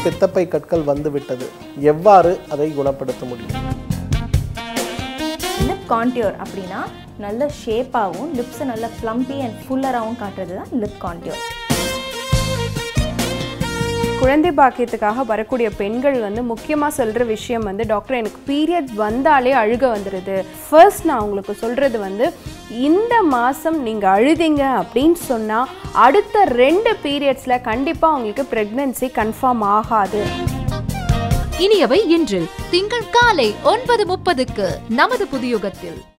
பித்தப்பை கற்கள் வந்துவிட்டது, எவ்வாறு அதை குணப்படுத்த முடியும்? லிப் கான்டியூர் அப்படின்னா நல்ல ஷேப்பாகவும் லிப்ஸை நல்ல ஃப்ளம்பி அண்ட் ஃபுல்லராகவும் காட்டுறது தான் லிப் கான்டியூர். குழந்தை பாக்கியத்துக்காக வரக்கூடிய பெண்கள் வந்து முக்கியமாக சொல்கிற விஷயம் வந்து, டாக்டர் எனக்கு பீரியட் வந்தாலே அழுக வந்துடுது. ஃபர்ஸ்ட் நான் உங்களுக்கு சொல்கிறது வந்து, இந்த மாதம் நீங்கள் அழுதிங்க அப்படின்னு சொன்னால் அடுத்த 2 பீரியட்ஸில் கண்டிப்பாக உங்களுக்கு ப்ரெக்னன்சி கன்ஃபார்ம் ஆகாது. இனியவை இன்று திங்கள் காலை 9:30க்கு நமது புதுயுகத்தில்.